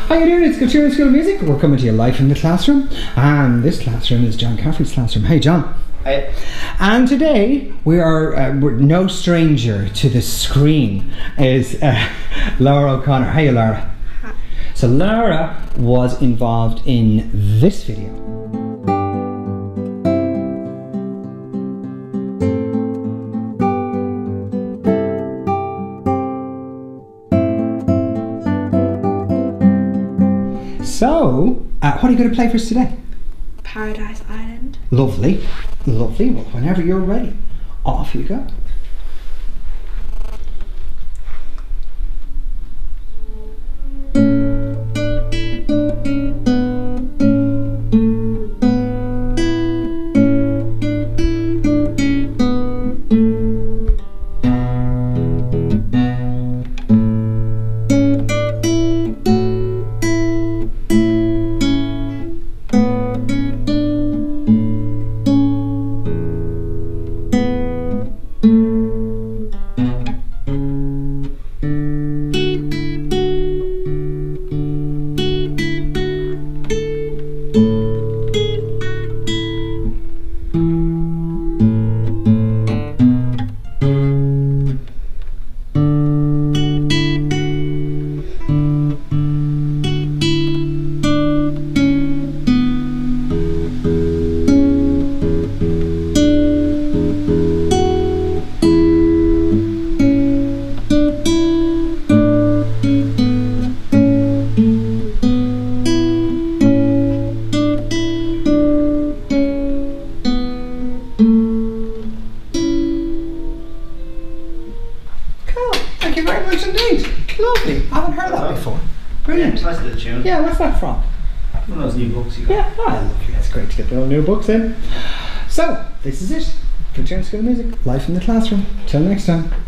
How you doing? It's Kilternan School of Music. We're coming to you live from the classroom, and this classroom is John Caffrey's classroom. Hey, John. Hi. And today we're no stranger to the screen is Lara O'Connor. Hey, Lara. Hi. So Lara was involved in this video. So, what are you going to play for us today? Paradise Island. Lovely, lovely. Well, whenever you're ready, off you go. Thank you very much indeed. Lovely. I haven't heard that before. Brilliant. Yeah, nice little tune. Yeah, what's that from? One of those new books you got. Yeah, lovely. That's great to get the new books in. So, this is it. Kilternan School of Music, live in the classroom. Till next time.